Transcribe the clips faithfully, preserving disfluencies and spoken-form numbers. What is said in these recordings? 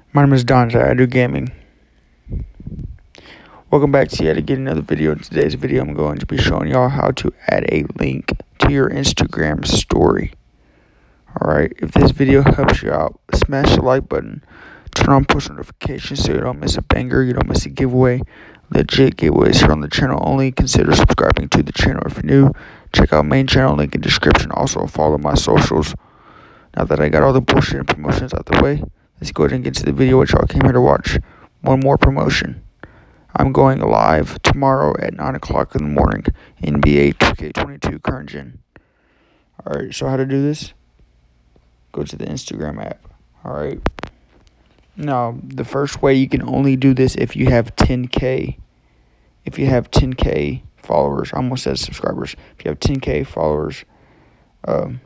My name is Dante, I do gaming. Welcome back to yet again another video. In today's video, I'm going to be showing y'all how to add a link to your Instagram story. Alright, if this video helps you out, smash the like button, turn on push notifications so you don't miss a banger, you don't miss a giveaway. Legit giveaways here on the channel only. Consider subscribing to the channel if you're new. Check out main channel, link in description. Also follow my socials. Now that I got all the bullshit and promotions out the way, let's go ahead and get to the video which y'all came here to watch. One more promotion. I'm going live tomorrow at nine o'clock in the morning, N B A two K twenty-two current gen. Alright, so how to do this? Go to the Instagram app. Alright. Now, the first way you can only do this if you have ten K. If you have ten K followers, I almost said subscribers. If you have ten K followers, um,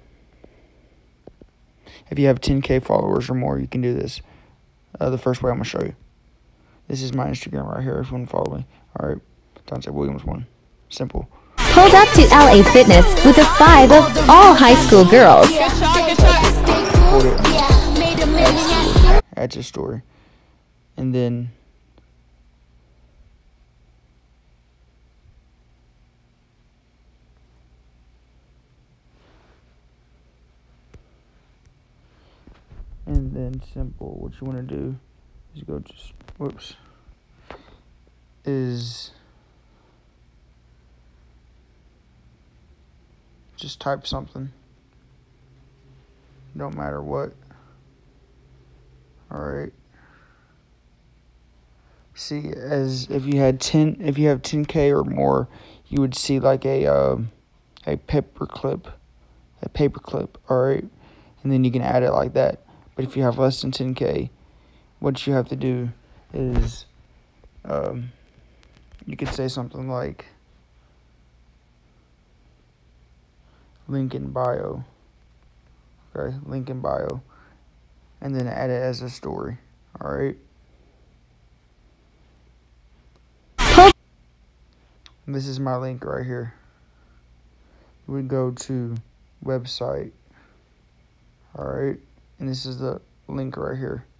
if you have ten K followers or more, you can do this. Uh, the first way I'm going to show you. This is my Instagram right here if you want to follow me. Alright, Dante Williams one. Simple. Pulled up to L A Fitness with a five of all high school girls. Hold it. Add your story. And then and then simple. What you want to do is go just whoops is just type something. Don't matter what. Alright. See, as if you had ten, if you have ten K or more, you would see like a um, a paper clip, a paper clip. Alright, and then you can add it like that. But if you have less than ten K, what you have to do is um, you could say something like link in bio. Okay, link in bio, and then add it as a story. Alright. This is my link right here. You would go to website. Alright. And this is the link right here.